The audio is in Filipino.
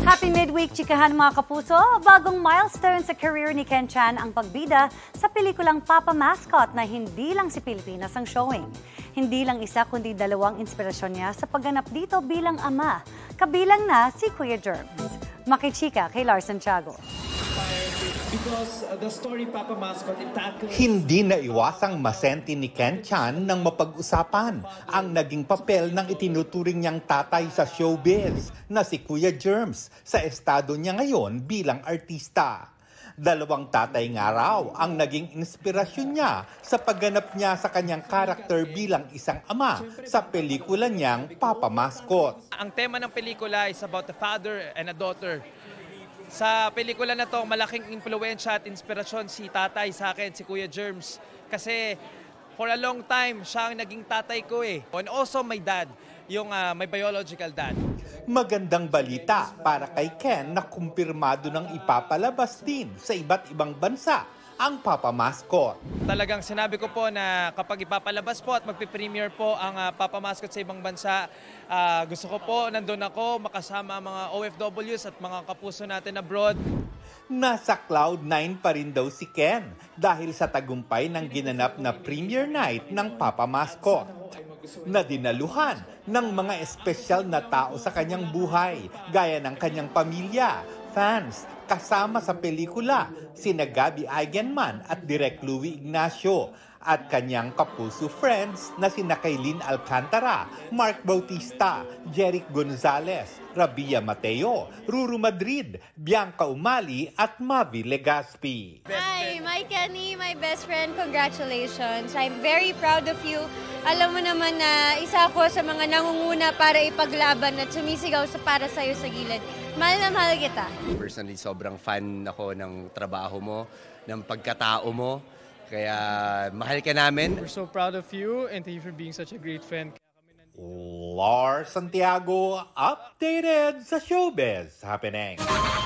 Happy midweek, chikahan mga kapuso! Bagong milestone sa career ni Ken Chan ang pagbida sa pelikulang Papa Mascot na hindi lang si Pilipinas ang showing. Hindi lang isa kundi dalawang inspirasyon niya sa pagganap dito bilang ama. Kabilang na si Kuya Germs. Makichika kay Lars Santiago. Because the story Papa Mascot Hindi na iwasang masenti ni Ken Chan nang mapag-usapan ang naging papel ng itinuturing niyang tatay sa showbiz na si Kuya Germs sa estado niya ngayon bilang artista. Dalawang tatay nga raw ang naging inspirasyon niya sa pagganap niya sa kanyang karakter bilang isang ama sa pelikula niyang Papa Mascot. Ang tema ng pelikula is about a father and a daughter. Sa pelikula na to, malaking impluwensya at inspirasyon si tatay sa akin, si Kuya Germs. Kasi for a long time, siya ang naging tatay ko eh. And also my dad, yung my biological dad. Magandang balita para kay Ken na kumpirmado ng ipapalabas din sa iba't ibang bansa ang Papa Mascot. Talagang sinabi ko po na kapag ipapalabas po at magpipremiere po ang Papa Mascot sa ibang bansa, gusto ko po nandun ako makasama ang mga OFWs at mga kapuso natin abroad. Nasa Cloud9 pa rin daw si Ken dahil sa tagumpay ng ginanap na premiere night ng Papa Mascot na dinaluhan ng mga espesyal na tao sa kanyang buhay gaya ng kanyang pamilya, fans, kasama sa pelikula sina Gabby Eigenman at Direk Louie Ignacio at kanyang kapuso friends na sina Kaylin Alcantara, Mark Bautista, Jeric Gonzalez, Rabia Mateo, Ruru Madrid, Bianca Umali at Mavi Legaspi. Hi, my Kenny, my best friend, congratulations. I'm very proud of you. Alam mo naman na isa ako sa mga nangunguna para ipaglaban at sumisigaw para sa'yo sa gilid. Mahal na mahal kita. Personally, sobrang fan ako ng trabaho mo, ng pagkatao mo. Kaya mahal ka namin. We're so proud of you and thank you for being such a great fan. Lars Santiago, updated sa showbiz happening.